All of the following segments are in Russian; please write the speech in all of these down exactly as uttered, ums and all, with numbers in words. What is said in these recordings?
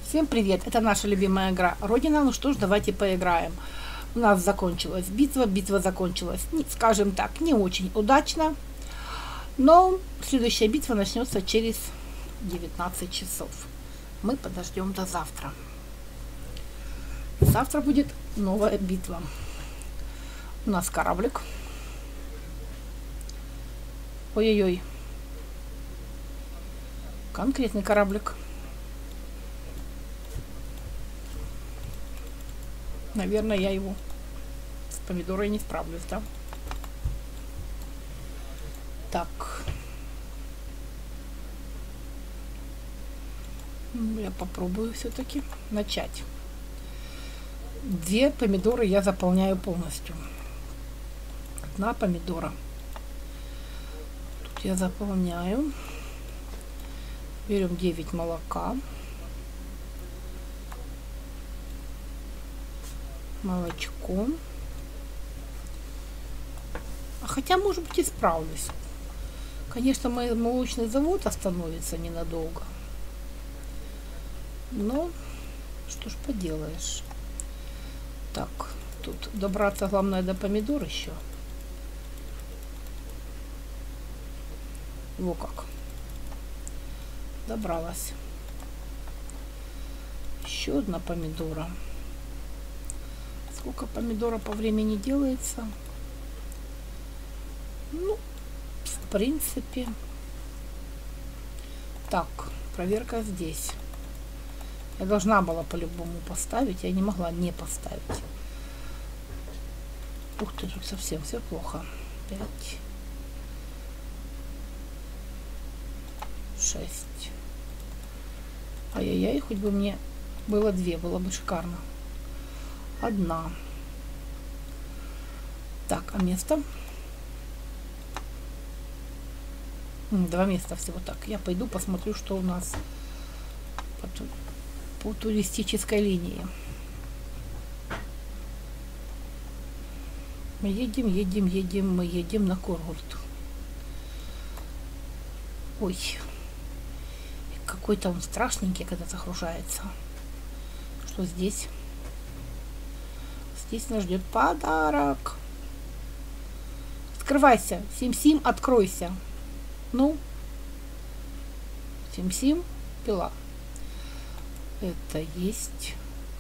Всем привет! Это наша любимая игра Родина. Ну что ж, давайте поиграем. У нас закончилась битва. Битва закончилась, скажем так, не очень удачно. Но следующая битва начнется через девятнадцать часов. Мы подождем до завтра. Завтра будет новая битва. У нас кораблик. Ой-ой-ой. Конкретный кораблик. Наверное, я его с помидорой не справлюсь, да? Так. Я попробую все-таки начать. Две помидоры я заполняю полностью. Одна помидора. Тут я заполняю. Берем девять молока. Молочко. А хотя, может быть, и справлюсь. Конечно, мой молочный завод остановится ненадолго. Но что ж поделаешь. Так, тут добраться главное до помидор еще. Во как. Добралась. Еще одна помидора. Сколько помидора по времени делается? Ну, в принципе. Так, проверка здесь. Я должна была по-любому поставить. Я не могла не поставить. Ух ты, тут совсем все плохо. Пять. Шесть. Ай-яй-яй, хоть бы мне было две, было бы шикарно. Одна. Так, а место? Два места всего. Так, я пойду посмотрю, что у нас по, ту по туристической линии. Мы едем, едем, едем, мы едем на Коргурт. Ой, какой-то он страшненький, когда загружается. Что здесь? Здесь нас ждет подарок. Открывайся. Сим-Сим, откройся. Ну. Сим-Сим, пила. Это есть.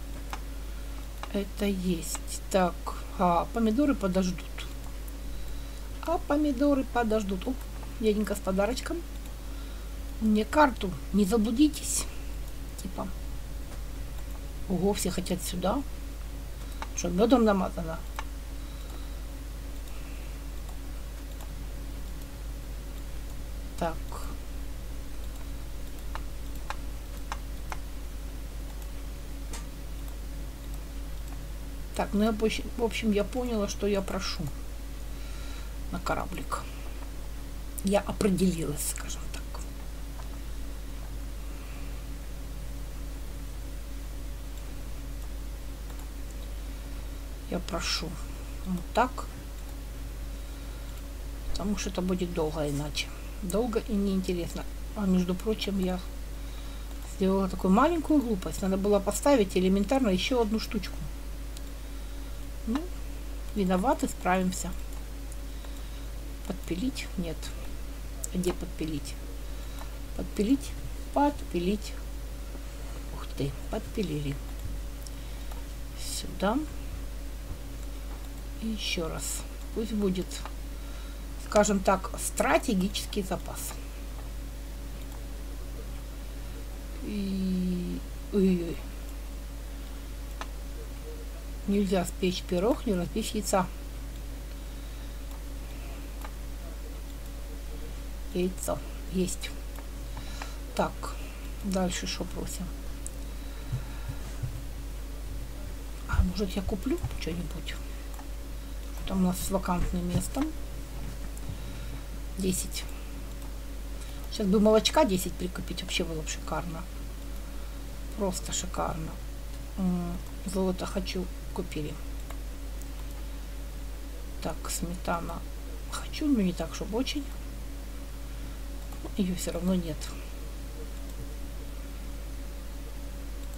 Это есть. Так. А, помидоры подождут. А помидоры подождут. Оп, дяденька с подарочком. Мне карту. Не заблудитесь. Типа. Ого, все хотят сюда. Что, медом намазано? Так. Так, ну я, в общем, я поняла, что я прошу на кораблик. Я определилась, скажем так. Я прошу вот так, потому что это будет долго иначе. Долго и неинтересно. А между прочим, я сделала такую маленькую глупость. Надо было поставить элементарно еще одну штучку. Ну, виноваты, справимся. Подпилить? Нет. А где подпилить? Подпилить? Подпилить. Ух ты, подпилили. Сюда. И еще раз. Пусть будет, скажем так, стратегический запас. И... Ой-ой-ой. Нельзя спечь пирог, не разбить яйца. Яйцо есть. Так, дальше что просим? А может я куплю что-нибудь? Там у нас с вакантным местом. десять. Сейчас бы молочка десять прикупить. Вообще было бы шикарно. Просто шикарно. Золото хочу. Купили. Так, сметана. Хочу, но не так, чтобы очень. Ее все равно нет.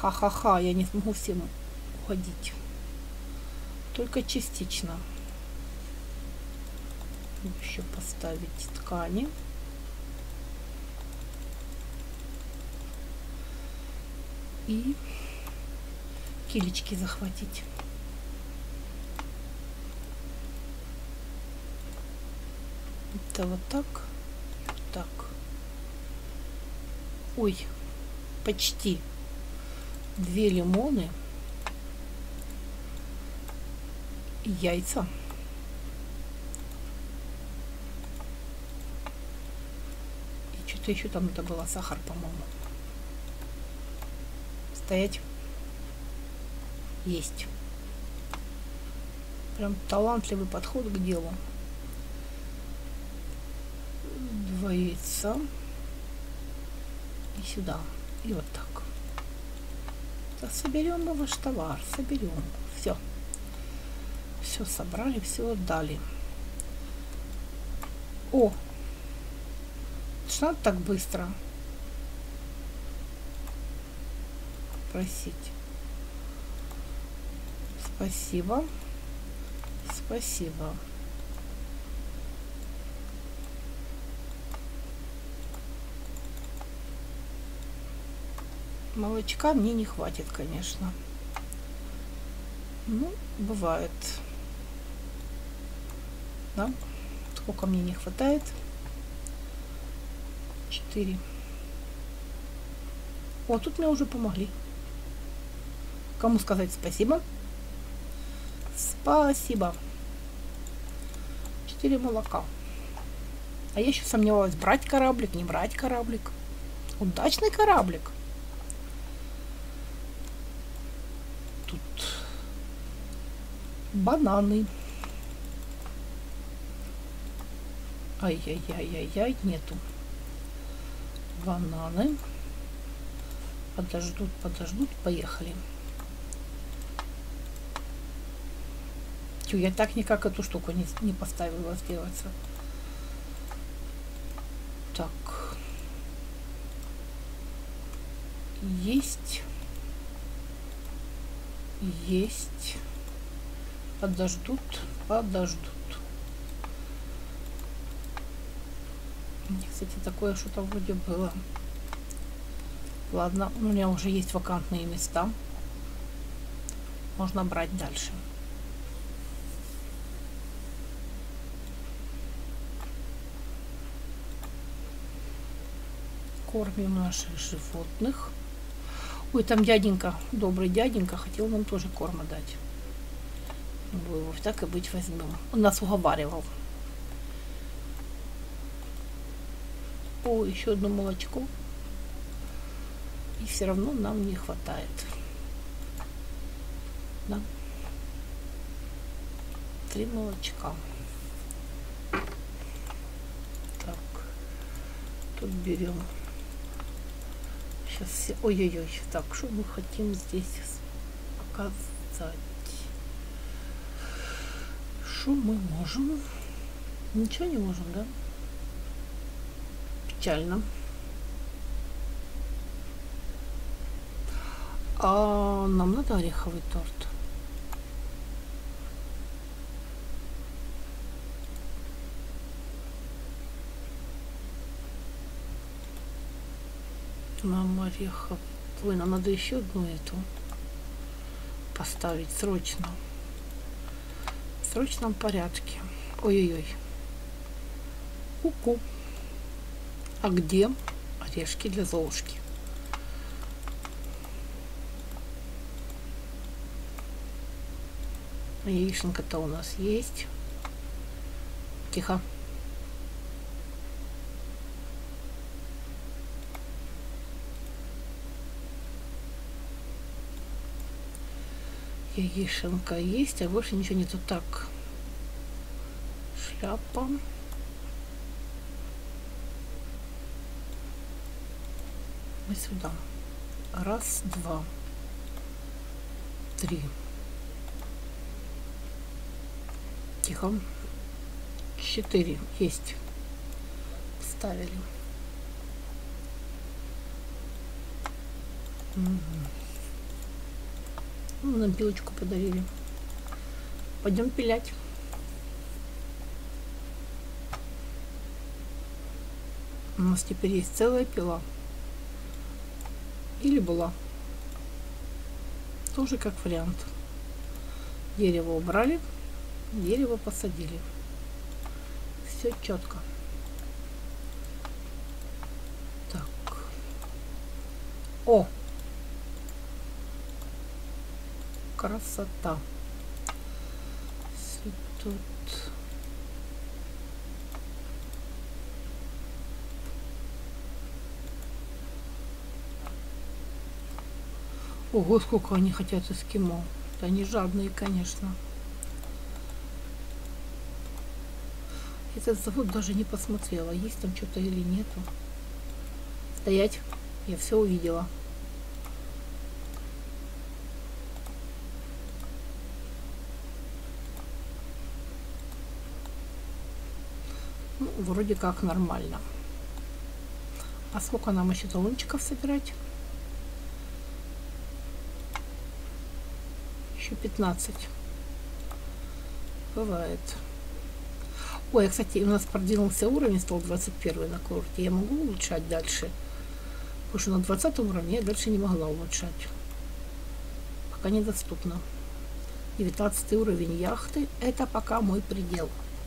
Ха-ха-ха, я не смогу всем угодить. Только частично. Еще поставить ткани. И килечки захватить. Это вот так. Так. Ой, почти две лимоны и яйца. И что-то еще там это было, сахар, по-моему. Стоять. Есть. Прям талантливый подход к делу. Два яйца. И сюда. И вот так. Да, соберем мы ваш товар. Соберем. Все. Все собрали, все отдали. О! Что надо так быстро просить? Спасибо. Спасибо. Молочка мне не хватит, конечно. Ну, бывает. Да? Сколько мне не хватает? Четыре. О, тут мне уже помогли. Кому сказать спасибо? Спасибо. Четыре молока. А я еще сомневалась, брать кораблик, не брать кораблик. Удачный кораблик. Тут бананы. Ай-яй-яй-яй-яй, нету. Бананы. Подождут, подождут, поехали. Тю, я так никак эту штуку не, не поставила сделаться. Так. Есть. Есть. Подождут, подождут. Кстати, такое что-то вроде было. Ладно, у меня уже есть вакантные места. Можно брать дальше. Кормим наших животных. Ой, там дяденька, добрый дяденька, хотел нам тоже корма дать. Мы его так и быть возьмем. Он нас уговаривал. О, еще одно молочко. И все равно нам не хватает. Да. Три молочка. Так. Тут берем. Сейчас все. Ой-ой-ой. Так, что мы хотим здесь показать? Что мы можем? Ничего не можем, да? Печально. А нам надо ореховый торт. Нам орехов. Ой, нам надо еще одну эту поставить срочно. В срочном порядке. Ой-ой-ой. Ку-ку. А где орешки для Золушки? Яишенка-то у нас есть. Тихо. Яишенка есть, а больше ничего нету. Так. Шляпа. Мы сюда. Раз, два, три. Тихо. Четыре. Есть. Вставили. Угу. Ну, нам пилочку подарили. Пойдем пилять. У нас теперь есть целая пила. Или была. Тоже как вариант. Дерево убрали, дерево посадили. Все четко. Так. О! Красота. Все тут. Ого, сколько они хотят эскимо. Да они жадные, конечно. Этот завод даже не посмотрела, есть там что-то или нету. Стоять. Я все увидела. Ну, вроде как нормально. А сколько нам еще талончиков собирать? Еще пятнадцать. Бывает. Ой, кстати, у нас продвинулся уровень, стал двадцать первый на курорте. Я могу улучшать дальше? Потому что на двадцатом уровне я дальше не могла улучшать. Пока недоступно. девятнадцатый уровень яхты. Это пока мой предел.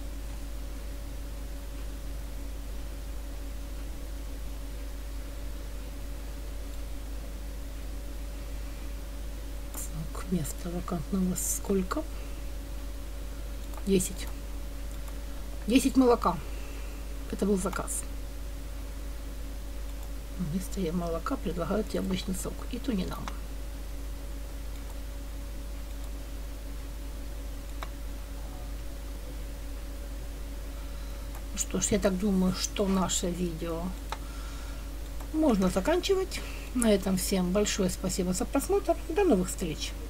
Так, место вакантного сколько? десять. десять молока. Это был заказ. Вместо молока предлагают яблочный сок. И то не нам. Что ж, я так думаю, что наше видео можно заканчивать. На этом всем большое спасибо за просмотр. До новых встреч!